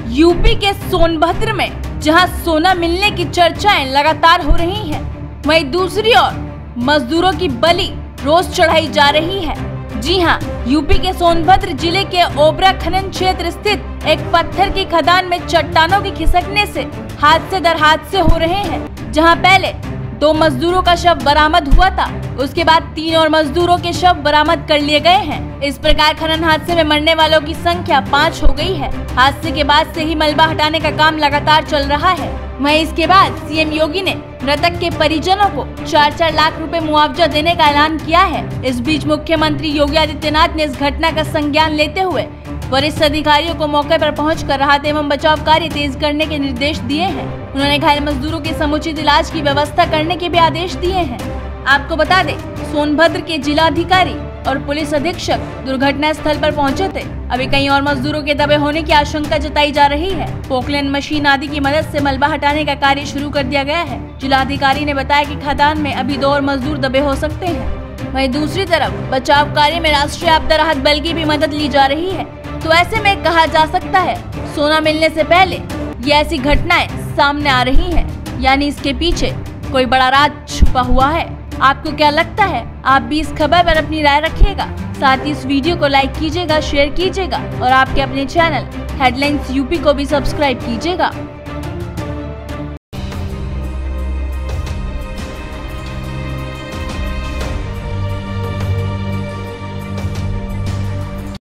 UP के सोनभद्र में जहां सोना मिलने की चर्चाएं लगातार हो रही हैं, वहीं दूसरी ओर मजदूरों की बलि रोज चढ़ाई जा रही है। जी हां, यूपी के सोनभद्र जिले के ओबरा खनन क्षेत्र स्थित एक पत्थर की खदान में चट्टानों के खिसकने से हादसे दर हादसे हो रहे हैं। जहां पहले 2 मजदूरों का शव बरामद हुआ था, उसके बाद 3 और मजदूरों के शव बरामद कर लिए गए हैं। इस प्रकार खनन हादसे में मरने वालों की संख्या 5 हो गई है। हादसे के बाद से ही मलबा हटाने का काम लगातार चल रहा है। वहीं इसके बाद सीएम योगी ने मृतक के परिजनों को 4-4 लाख रुपए मुआवजा देने का ऐलान किया है। इस बीच मुख्यमंत्री योगी आदित्यनाथ ने इस घटना का संज्ञान लेते हुए वरिष्ठ अधिकारियों को मौके पर पहुंचकर राहत एवं बचाव कार्य तेज करने के निर्देश दिए हैं। उन्होंने घायल मजदूरों के समुचित इलाज की व्यवस्था करने के भी आदेश दिए हैं। आपको बता दें, सोनभद्र के जिलाधिकारी और पुलिस अधीक्षक दुर्घटना स्थल पर पहुंचे थे। अभी कई और मजदूरों के दबे होने की आशंका जताई जा रही है। पोकलैंड मशीन आदि की मदद से मलबा हटाने का कार्य शुरू कर दिया गया है। जिलाधिकारी ने बताया कि खदान में अभी 2 और मजदूर दबे हो सकते हैं। वहीं दूसरी तरफ बचाव कार्य में राष्ट्रीय आपदा राहत बल की भी मदद ली जा रही है। तो ऐसे में कहा जा सकता है, सोना मिलने से पहले ये ऐसी घटनाएं सामने आ रही हैं, यानी इसके पीछे कोई बड़ा राज छुपा हुआ है। आपको क्या लगता है? आप भी इस खबर पर अपनी राय रखिएगा। साथ ही इस वीडियो को लाइक कीजिएगा, शेयर कीजिएगा और आपके अपने चैनल हेडलाइंस यूपी को भी सब्सक्राइब कीजिएगा।